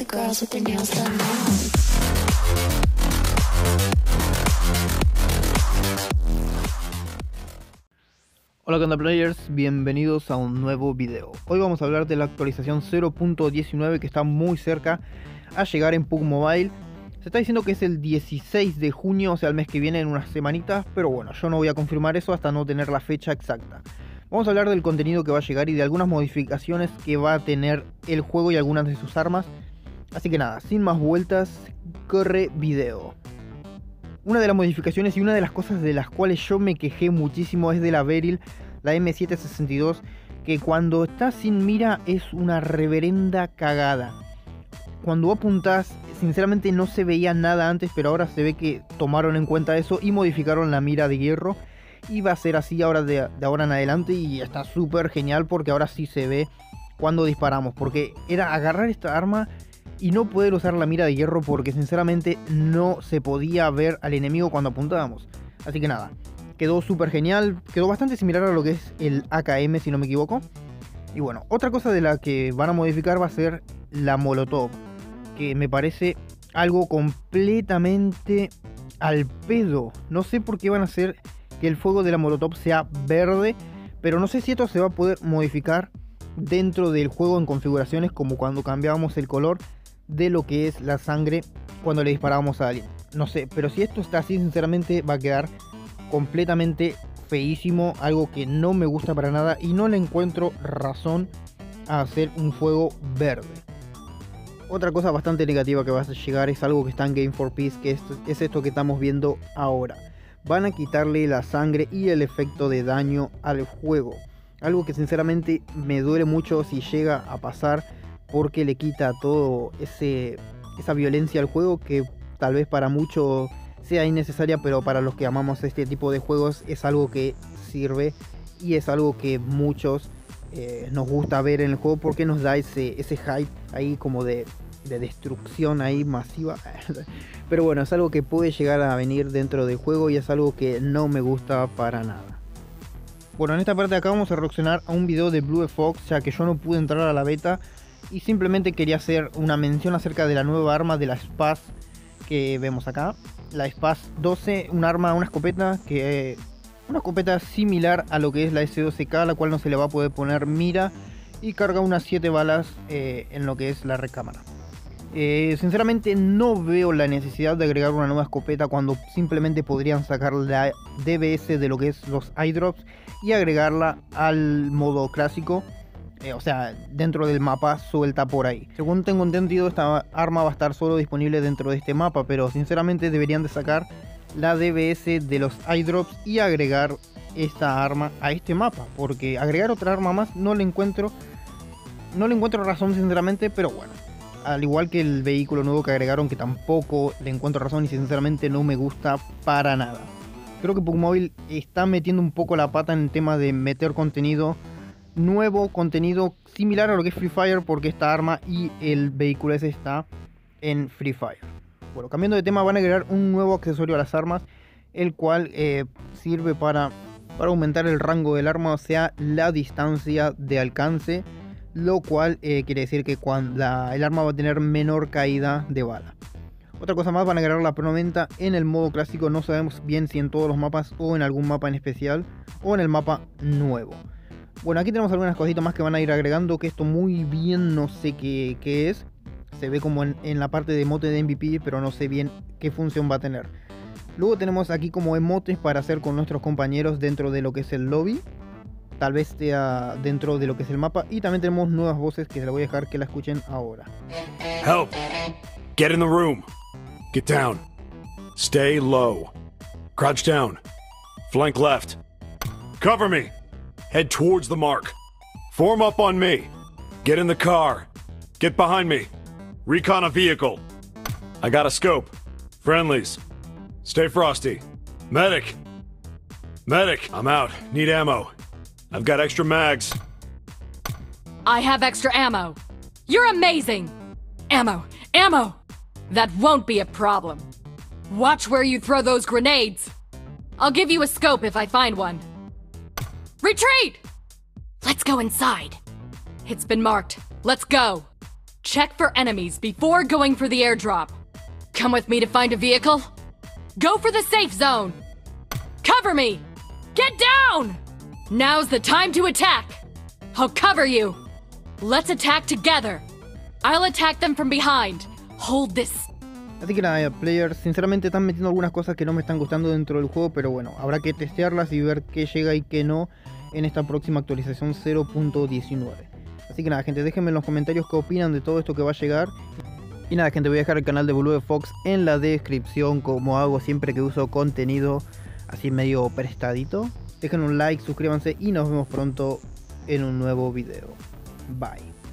the girls with their nails done now. Hola Conda Players, bienvenidos a un nuevo video. Hoy vamos a hablar de la actualización 0.19 que está muy cerca a llegar en PUBG Mobile. Se está diciendo que es el 16 de junio, o sea el mes que viene, en unas semanitas, pero bueno, yo no voy a confirmar eso hasta no tener la fecha exacta. Vamos a hablar del contenido que va a llegar y de algunas modificaciones que va a tener el juego y algunas de sus armas. Así que nada, sin más vueltas, corre video. Una de las modificaciones y una de las cosas de las cuales yo me quejé muchísimo es de la Beryl, la M762, que cuando está sin mira es una reverenda cagada. Cuando apuntás, sinceramente no se veía nada antes, pero ahora se ve que tomaron en cuenta eso y modificaron la mira de hierro. Y va a ser así ahora de ahora en adelante y está súper genial porque ahora sí se ve cuando disparamos. Porque era agarrar esta arma y no poder usar la mira de hierro porque sinceramente no se podía ver al enemigo cuando apuntábamos. Así que nada, quedó súper genial, quedó bastante similar a lo que es el AKM si no me equivoco. Y bueno, otra cosa de la que van a modificar va a ser la Molotov, que me parece algo completamente al pedo. No sé por qué van a hacer que el fuego de la Molotov sea verde, pero no sé si esto se va a poder modificar dentro del juego en configuraciones, como cuando cambiábamos el color de lo que es la sangre cuando le disparábamos a alguien. No sé, pero si esto está así, sinceramente va a quedar completamente feísimo, algo que no me gusta para nada y no le encuentro razón a hacer un fuego verde. Otra cosa bastante negativa que va a llegar es algo que está en Game for Peace, que es esto que estamos viendo ahora. Van a quitarle la sangre y el efecto de daño al juego. Algo que sinceramente me duele mucho si llega a pasar, porque le quita todo esa violencia al juego que tal vez para muchos sea innecesaria, pero para los que amamos este tipo de juegos es algo que sirve y es algo que muchos nos gusta ver en el juego porque nos da ese hype ahí como de destrucción ahí masiva. Pero bueno, es algo que puede llegar a venir dentro del juego y es algo que no me gusta para nada. Bueno, en esta parte de acá vamos a reaccionar a un video de Blue Fox, ya que yo no pude entrar a la beta y simplemente quería hacer una mención acerca de la nueva arma de la Spaz que vemos acá. La Spaz 12, un arma, una escopeta similar a lo que es la S12K, a la cual no se le va a poder poner mira y carga unas 7 balas en lo que es la recámara. Sinceramente no veo la necesidad de agregar una nueva escopeta cuando simplemente podrían sacar la DBS de lo que es los eyedrops y agregarla al modo clásico, o sea, dentro del mapa suelta por ahí. Según tengo entendido, esta arma va a estar solo disponible dentro de este mapa, pero sinceramente deberían de sacar la DBS de los eyedrops y agregar esta arma a este mapa, porque agregar otra arma más no le encuentro razón sinceramente, pero bueno. Al igual que el vehículo nuevo que agregaron, que tampoco le encuentro razón y sinceramente no me gusta para nada. Creo que PUBG Mobile está metiendo un poco la pata en el tema de meter contenido nuevo, contenido similar a lo que es Free Fire, porque esta arma y el vehículo ese está en Free Fire. Bueno, cambiando de tema, van a agregar un nuevo accesorio a las armas, el cual sirve para aumentar el rango del arma, o sea, la distancia de alcance, lo cual quiere decir que el arma va a tener menor caída de bala. Otra cosa más, van a agregar la P90 en el modo clásico, no sabemos bien si en todos los mapas o en algún mapa en especial o en el mapa nuevo. Bueno, aquí tenemos algunas cositas más que van a ir agregando, que esto muy bien no sé qué es. Se ve como en la parte de emote de MVP, pero no sé bien qué función va a tener. Luego tenemos aquí como emotes para hacer con nuestros compañeros dentro de lo que es el lobby. Tal vez esté dentro de lo que es el mapa. Y también tenemos nuevas voces que se las voy a dejar que la escuchen ahora. Help! Get in the room. Get down. Stay low. Crouch down. Flank left. Cover me. Head towards the mark. Form up on me. Get in the car. Get behind me. Recon a vehicle. I got a scope. Friendlies. Stay frosty. Medic. Medic, I'm out. Need ammo. I've got extra mags. I have extra ammo. You're amazing! Ammo! Ammo! That won't be a problem. Watch where you throw those grenades. I'll give you a scope if I find one. Retreat! Let's go inside. It's been marked. Let's go. Check for enemies before going for the airdrop. Come with me to find a vehicle. Go for the safe zone. Cover me! Get down! Now's the time to attack. I'll cover you. Let's attack together. I'll attack them from behind. Hold this. Así que nada, players, sinceramente están metiendo algunas cosas que no me están gustando dentro del juego, pero bueno, habrá que testearlas y ver qué llega y qué no en esta próxima actualización 0.19. Así que nada, gente, déjenme en los comentarios qué opinan de todo esto que va a llegar. Y nada, gente, voy a dejar el canal de BlueFox en la descripción, como hago siempre que uso contenido así medio prestadito. Dejen un like, suscríbanse y nos vemos pronto en un nuevo video. Bye.